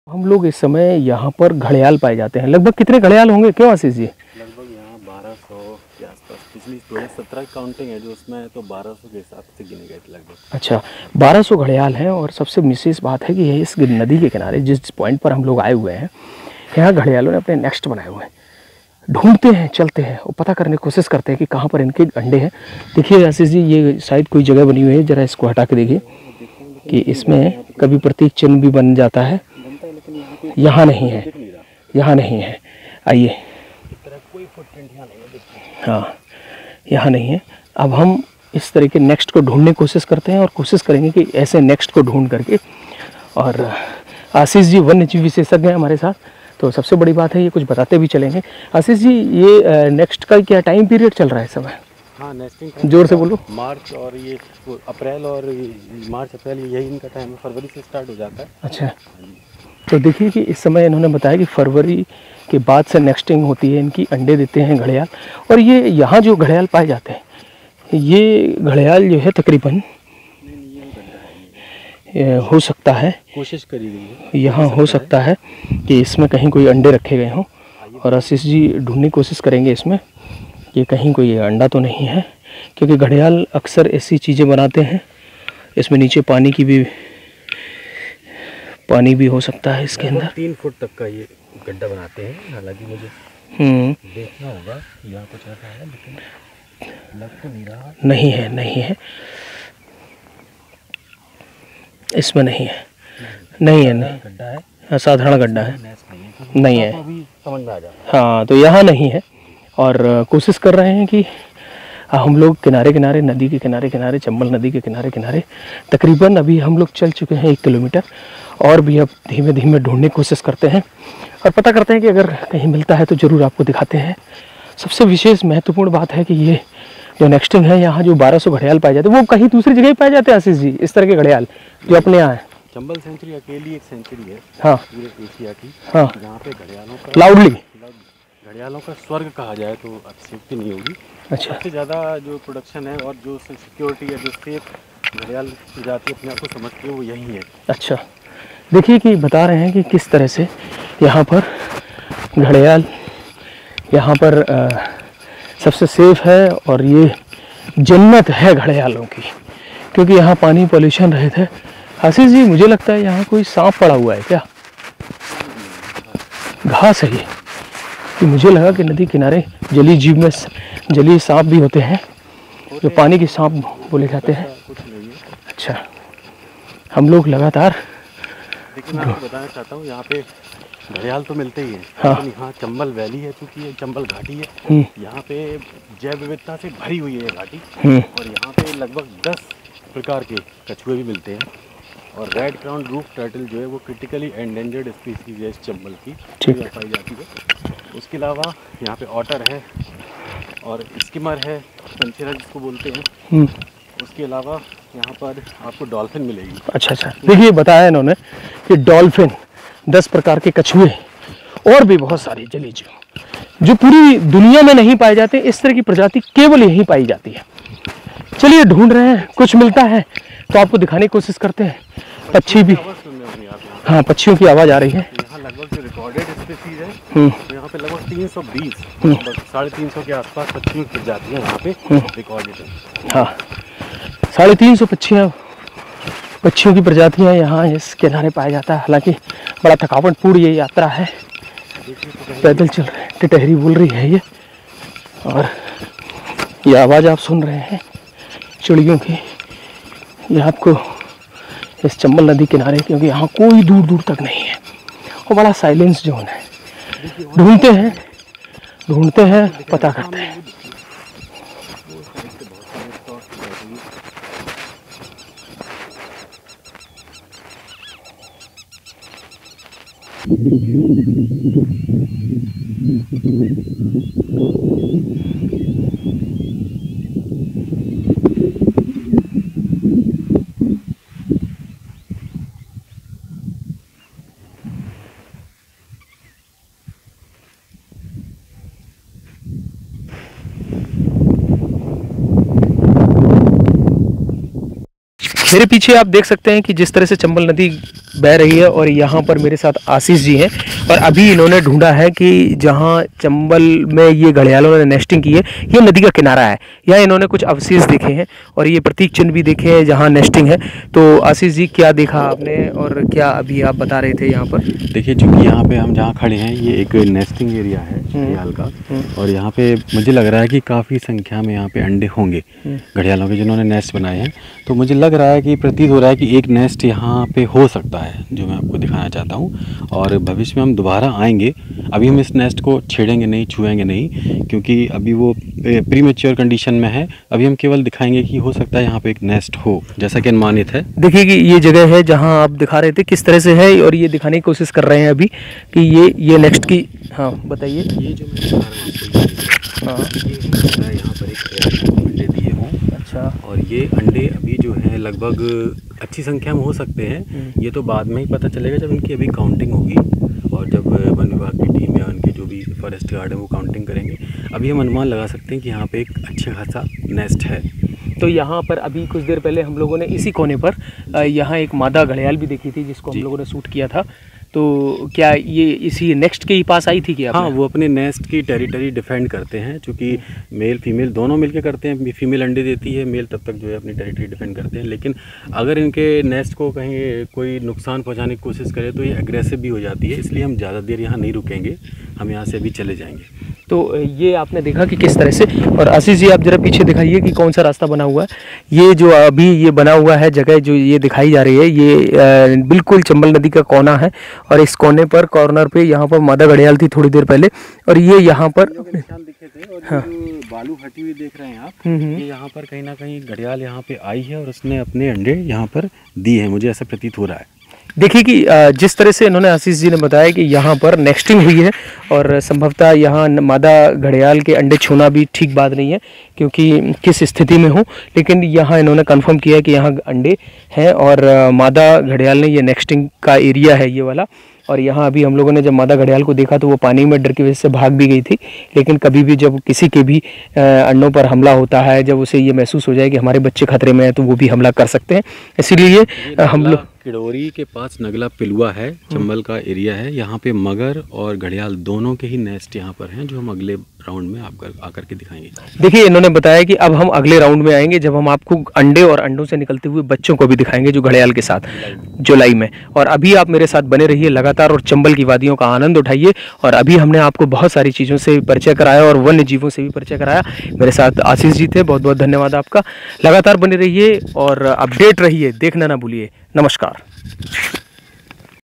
हम लोग इस समय यहाँ पर घड़ियाल पाए जाते हैं। लगभग कितने घड़ियाल होंगे, क्यों आशीष जी? लगभग यहाँ 1200 के आसपास, पिछली 2017 की काउंटिंग है जो उसमें है, तो 1200 के हिसाब से गिने गए थे लगभग। अच्छा, 1200 घड़ियाल हैं। और सबसे विशेष बात है कि ये इस नदी के किनारे जिस पॉइंट पर हम लोग आए हुए हैं, यहाँ घड़ियालों ने अपने नेक्स्ट बनाए हुए हैं। ढूंढते हैं, चलते हैं और पता करने की कोशिश करते हैं कि कहाँ पर इनके अंडे हैं। देखिए आशीष जी, ये शायद कोई जगह बनी हुई है, जरा इसको हटा के देखिए कि इसमें कभी प्रतीक चिन्ह भी बन जाता है। यहाँ नहीं है, यहाँ नहीं है। आइए, हाँ यहाँ नहीं है। अब हम इस तरह के नेक्स्ट को ढूंढने की कोशिश करते हैं और कोशिश करेंगे कि ऐसे नेक्स्ट को ढूंढ करके। और आशीष जी वन्य जीव विशेषज्ञ हैं हमारे साथ, तो सबसे बड़ी बात है ये कुछ बताते भी चलेंगे। आशीष जी, ये नेक्स्ट का क्या टाइम पीरियड चल रहा है समय? हाँ, नेस्टिंग जोर से बोलो। मार्च और ये अप्रैल और मार्च अप्रैल यही इनका टाइम है, फरवरी से स्टार्ट हो जाता है। अच्छा, तो देखिए कि इस समय इन्होंने बताया कि फरवरी के बाद से नेक्स्टिंग होती है इनकी, अंडे देते हैं घड़ियाल। और ये यहाँ जो घड़ियाल पाए जाते हैं, ये घड़ियाल जो है तकरीबन हो सकता है, कोशिश करी गई है यहाँ हो सकता है कि इसमें कहीं कोई अंडे रखे गए हों। और आशीष जी ढूंढने की कोशिश करेंगे इसमें कि कहीं कोई अंडा तो नहीं है, क्योंकि घड़ियाल अक्सर ऐसी चीज़ें बनाते हैं। इसमें नीचे पानी भी हो सकता है इसके अंदर। 3 फुट तक का ये गड्ढा बनाते हैं। हालांकि मुझे देखना होगा यहाँ कुछ ऐसा है, लेकिन लग तो नहीं रहा। नहीं है, नहीं है, इसमें नहीं है, नहीं है, नहीं गड्ढा है, साधारण गड्ढा है, नहीं है। अभी समझ में आ जाता। हाँ, तो यहाँ नहीं है। और कोशिश कर रहे हैं कि हम लोग किनारे किनारे, नदी के किनारे किनारे, चंबल नदी के किनारे किनारे तकरीबन अभी हम लोग चल चुके हैं 1 किलोमीटर। और भी अब धीमे धीमे ढूंढने की कोशिश करते हैं और पता करते हैं कि अगर कहीं मिलता है तो ज़रूर आपको दिखाते हैं। सबसे विशेष महत्वपूर्ण बात है कि ये जो नेक्स्टिंग है, यहाँ जो 1200 घड़ियाल पाए जाते हैं, वो कहीं दूसरी जगह ही पाए जाते हैं आशीष जी, इस तरह के घड़ियाल जो अपने यहाँ है। चंबल सेंचुरी अकेली एक सेंचुरी है, हाँ, पूरे एशिया की, हाँ, जहाँ पे घड़ियालों का स्वर्ग कहा जाए तो अतिशयोक्ति नहीं होगी। अच्छा, सबसे ज़्यादा जो प्रोडक्शन है और जो सिक्योरिटी है, जो सेफ घड़ियाल की जाति अपने आप को समझती है, वो यही है। अच्छा, देखिए कि बता रहे हैं कि किस तरह से यहाँ पर घड़ियाल यहाँ पर सबसे सेफ है। और ये जन्नत है घड़ियालों की, क्योंकि यहाँ पानी पॉल्यूशन रहित है। आशीष जी, मुझे लगता है यहाँ कोई सांप पड़ा हुआ है क्या? घास है ये, कि मुझे लगा कि नदी किनारे जलीय जीव में जलीय सांप भी होते हैं, जो पानी के सांप बोले जाते हैं। अच्छा, हम लोग लगातार, लेकिन मैं आपको बताना चाहता हूँ, यहाँ पे घड़ियाल तो मिलते ही हैं। हाँ, यहाँ चंबल वैली है, चूँकि ये चंबल घाटी है, यहाँ पे जैव विविधता से भरी हुई है ये घाटी। और यहाँ पे लगभग 10 प्रकार के कछुए भी मिलते हैं। और रेड क्राउन रूफ टर्टल जो है वो क्रिटिकली एंडेंजर्ड स्पीसीज है इस चंबल की, यहाँ पाई जाती है। उसके अलावा यहाँ पे ऑटर है और स्किमर है, पंचेरा जिसको बोलते हैं। उसके अलावा यहाँ पर आपको डॉल्फिन मिलेगी। अच्छा, देखिए बताया इन्होंने कि डॉल्फिन, 10 प्रकार के कछुए और भी बहुत सारी जलीय जीव जो पूरी दुनिया में नहीं पाए जाते, इस तरह की प्रजाति केवल यहीं पाई जाती है। चलिए ढूंढ रहे हैं, कुछ मिलता है तो आपको दिखाने की कोशिश करते हैं। पक्षी भी, हाँ, पक्षियों की आवाज़ आ रही है। यहाँ लगभग जो रिकॉर्डेड स्पीसीज है, तो यहाँ पे लगभग 320, 350 के आसपास पक्षियों की प्रजातियाँ यहाँ पे रिकॉर्डेड है। हाँ, 350 पक्षियों की प्रजातियाँ यहाँ इस किनारे पाया जाता है। हालांकि बड़ा थकावटपूर्ण ये यात्रा है, पैदल चल रहे हैं, टिटहरी बोल रही है ये। और ये आवाज़ आप सुन रहे हैं चिड़ियों की, ये आपको इस चंबल नदी किनारे, क्योंकि यहाँ कोई दूर दूर तक नहीं है और बड़ा साइलेंस जोन है। ढूंढते हैं, पता करते हैं। मेरे पीछे आप देख सकते हैं कि जिस तरह से चंबल नदी बह रही है और यहाँ पर मेरे साथ आशीष जी हैं और अभी इन्होंने ढूंढा है कि जहाँ चंबल में ये घड़ियालों ने नेस्टिंग की है ये नदी का किनारा है। यहाँ इन्होंने कुछ अवशेष देखे हैं और ये प्रतीक चिन्ह भी देखे हैं जहाँ नेस्टिंग है। तो आशीष जी क्या देखा आपने और क्या अभी आप बता रहे थे यहाँ पर? देखिए, चूँकि यहाँ पे हम जहाँ खड़े हैं ये एक नेस्टिंग एरिया है घड़ियाल का, और यहाँ पे मुझे लग रहा है कि काफ़ी संख्या में यहाँ पे अंडे होंगे घड़ियालों के जिन्होंने नेस्ट बनाए हैं। तो मुझे लग रहा है कि प्रतीत हो रहा है कि एक नेस्ट यहाँ पे हो सकता है, जो मैं आपको दिखाना चाहता हूँ। और भविष्य में हम दोबारा आएंगे। अभी हम इस नेस्ट को छेड़ेंगे नहीं, छुएंगे नहीं, क्योंकि अभी वो प्री मैच्योर कंडीशन में है। अभी हम केवल दिखाएंगे कि हो सकता है यहाँ पे एक नेस्ट हो, जैसा कि अनुमानित है। देखिए कि ये जगह है जहाँ आप दिखा रहे थे किस तरह से है, और ये दिखाने की कोशिश कर रहे हैं अभी कि ये नेक्स्ट की। हाँ बताइए। ये जो मैं दिखा रहा हूँ, हाँ, यहाँ पर एक अंडे दिए हों। अच्छा। और ये अंडे अभी जो हैं लगभग अच्छी संख्या में हो सकते हैं। ये तो बाद में ही पता चलेगा जब इनकी अभी काउंटिंग होगी, और जब वन विभाग की टीम या उनके जो भी फॉरेस्ट गार्ड है वो काउंटिंग करेंगे। अभी हम अनुमान लगा सकते हैं कि यहाँ पे एक अच्छा खासा नेस्ट है। तो यहाँ पर अभी कुछ देर पहले हम लोगों ने इसी कोने पर यहाँ एक मादा घड़ियाल भी देखी थी जिसको हम लोगों ने शूट किया था। तो क्या ये इसी नेक्स्ट के ही पास आई थी क्या? हाँ, वो अपने नेस्ट की टेरिटरी डिफेंड करते हैं, क्योंकि मेल फीमेल दोनों मिलके करते हैं। फीमेल अंडे देती है, मेल तब तक जो है अपनी टेरिटरी डिफेंड करते हैं। लेकिन अगर इनके नेस्ट को कहीं कोई नुकसान पहुंचाने की कोशिश करे तो ये एग्रेसिव भी हो जाती है, इसलिए हम ज़्यादा देर यहाँ नहीं रुकेंगे, हम यहाँ से अभी चले जाएंगे। तो ये आपने देखा कि किस तरह से। और आशीष जी आप जरा पीछे दिखाइए कि कौन सा रास्ता बना हुआ है। ये जो अभी ये बना हुआ है जगह जो ये दिखाई जा रही है, ये बिल्कुल चंबल नदी का कोना है, और इस कोने पर कॉर्नर पे यहाँ पर मादा घड़ियाल थी थोड़ी देर पहले, और ये यहाँ पर निशान दिखे थे। और हाँ, जो बालू हटी हुई देख रहे हैं आप, ये यहाँ पर कहीं ना कहीं घड़ियाल यहाँ पे आई है और उसने अपने अंडे यहाँ पर दिए हैं, मुझे ऐसा प्रतीत हो रहा है। देखिए कि जिस तरह से इन्होंने आशीष जी ने बताया कि यहाँ पर नेस्टिंग हुई है, और संभवतः यहाँ मादा घड़ियाल के अंडे छूना भी ठीक बात नहीं है क्योंकि किस स्थिति में हो, लेकिन यहाँ इन्होंने कंफर्म किया कि यहाँ अंडे हैं और मादा घड़ियाल ने ये नेस्टिंग का एरिया है ये वाला। और यहाँ अभी हम लोगों ने जब मादा घड़ियाल को देखा तो वो पानी में डर की वजह से भाग भी गई थी, लेकिन कभी भी जब किसी के भी अंडों पर हमला होता है, जब उसे ये महसूस हो जाए कि हमारे बच्चे खतरे में हैं, तो वो भी हमला कर सकते हैं। इसीलिए हम लोग किडोरी के पास नगला पिलुआ है, चंबल का एरिया है। यहाँ पे मगर और घड़ियाल दोनों के ही नेस्ट यहाँ पर हैं, जो हम अगले राउंड में आकर के दिखाएंगे। देखिए इन्होंने बताया कि अब हम अगले राउंड में आएंगे जब हम आपको अंडे और अंडों से निकलते हुए बच्चों को भी दिखाएंगे जो घड़ियाल के साथ जुलाई में। और अभी आप मेरे साथ बने रहिए लगातार और चंबल की वादियों का आनंद उठाइए। और अभी हमने आपको बहुत सारी चीज़ों से परिचय कराया और वन्य जीवों से भी परिचय कराया। मेरे साथ आशीष जी थे, बहुत बहुत धन्यवाद आपका। लगातार बने रहिए और अपडेट रहिए, देखना ना भूलिए। नमस्कार।